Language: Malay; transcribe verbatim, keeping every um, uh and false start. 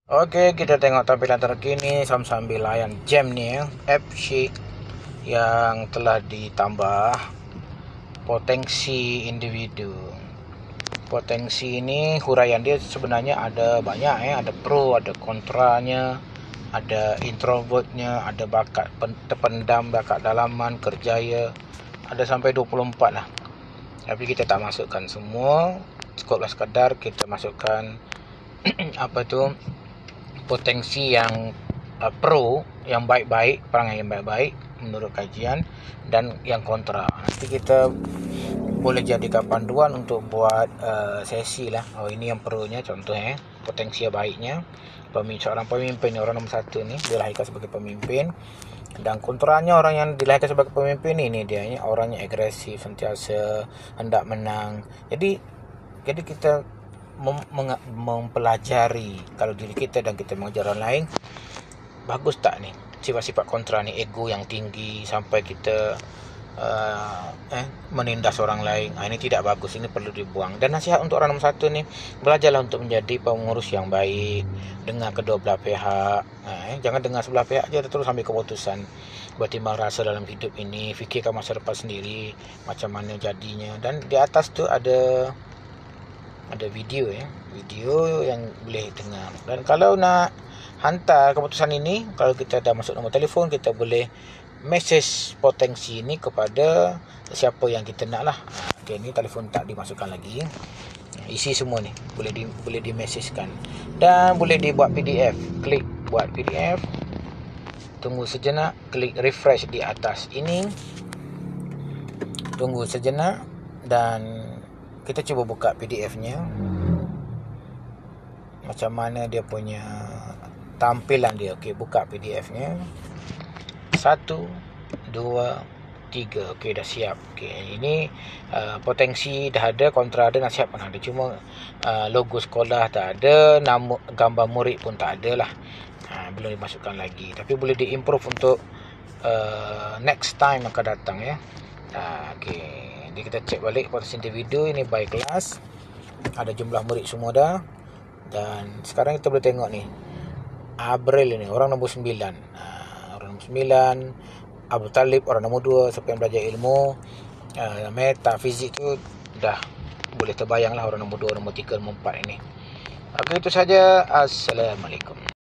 Oke, kita tengok tampilan terkini sambil layan jam nih ya, F C yang telah ditambah potensi individu. Potensi ini huraian dia sebenarnya ada banyak ya, ada pro, ada kontranya, ada introvertnya, ada bakat terpendam, bakat dalaman, kerjaya, ada sampai dua puluh empat lah. Tapi kita tak masukkan semua, cukuplah sekadar kita masukkan apa tu potensi yang uh, pro, yang baik-baik, perangai yang baik-baik menurut kajian, dan yang kontra. Nanti kita boleh jadikan panduan untuk buat uh, sesi lah. Oh, ini yang pro-nya contohnya, potensi baiknya. Pemimpin, seorang pemimpin, orang nombor satu ni dilahirkan sebagai pemimpin, dan kontranya orang yang dilahirkan sebagai pemimpin ini dia ni orangnya agresif, sentiasa hendak menang. Jadi jadi kita mem- meng- mempelajari kalau diri kita dan kita mengajar orang lain, bagus tak ni sifat-sifat kontra ni, ego yang tinggi sampai kita uh, eh menindas orang lain. Ha, ini tidak bagus, ini perlu dibuang. Dan nasihat untuk orang nombor satu ni, belajarlah untuk menjadi pengurus yang baik, dengar kedua belah pihak. Ha, eh, jangan dengar sebelah pihak je terus ambil keputusan. Bertimbang rasa dalam hidup ini, fikirkan masa depan sendiri, macam mana jadinya. Dan di atas tu ada ada video ya, video yang boleh dengar. Dan kalau nak hantar keputusan ini, kalau kita dah masuk nombor telefon, kita boleh message potensi ini kepada siapa yang kita nak lah. Okay, ni telefon tak dimasukkan lagi, isi semua ni boleh di boleh di messagekan, dan boleh dibuat P D F. Klik buat P D F, tunggu sejenak, klik refresh di atas ini, tunggu sejenak, dan kita cuba buka P D F-nya. Macam mana dia punya tampilan dia. Okey, buka P D F-nya. Satu, dua, tiga. Okey, dah siap. Okey, ini uh, potensi dah ada, kontra ada, nasihat pun ada. Cuma uh, logo sekolah tak ada, nama gambar murid pun tak ada lah. Ha, belum dimasukkan lagi. Tapi boleh diimprove untuk uh, next time akan datang ya. Ha, okey. Jadi kita cek balik potensi individu ini by kelas. Ada jumlah murid semua dah. Dan sekarang kita boleh tengok ni, Abril ini orang nombor sembilan. Ha, orang nombor sembilan, Abu Talib orang nombor dua, siapa yang belajar ilmu uh, metafizik tu dah boleh terbayang lah orang nombor dua, nombor tiga, nombor empat ini. Okey, itu saja. Assalamualaikum.